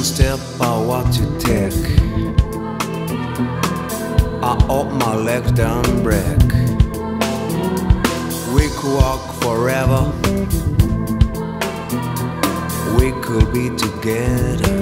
One step by what you take. I hope my legs don't break. We could walk forever. We could be together.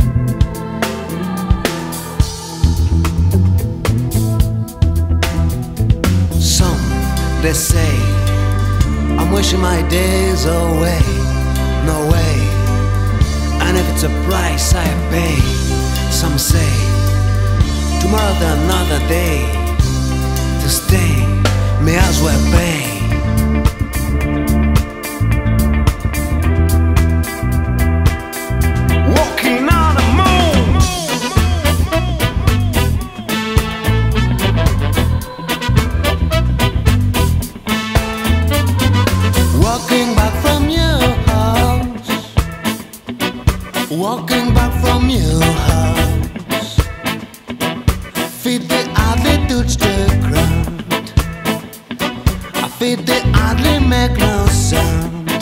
Some, they say, I'm wishing my days away. No way. And if it's a price I pay, some say tomorrow's another day. To stay, may as well pay. Walking on the moon. Walking back from your house. Walking back from your house. Feet they hardly touch the ground. Our feet they hardly make no sound.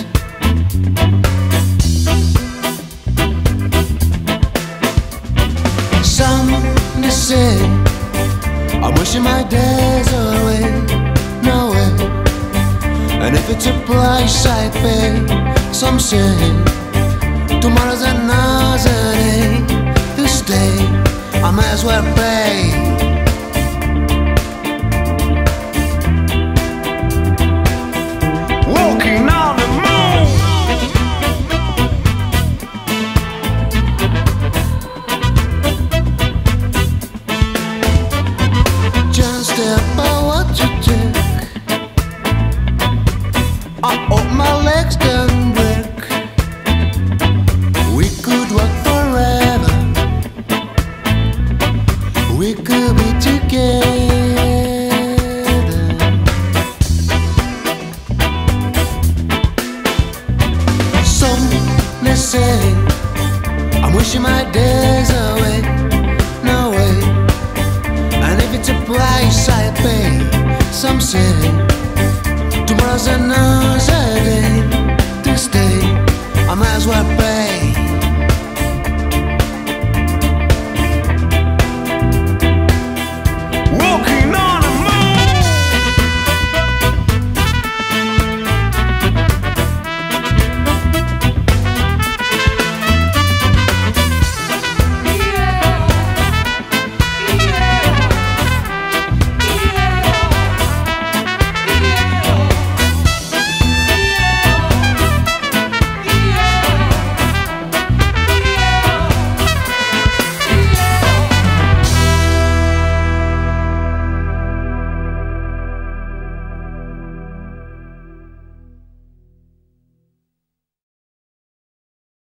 Some they say I'm wishing my days away. No way. And if it's a price I pay, some say tomorrow's another day. To stay, I might as well pay. Walking on the moon. Just step by what you take. I hope my legs don't break. We could walk forever. We could be together. Some they say I'm wishing my days away. No way. And if it's a price I pay, some say tomorrow's another day. To stay, I might as well pay.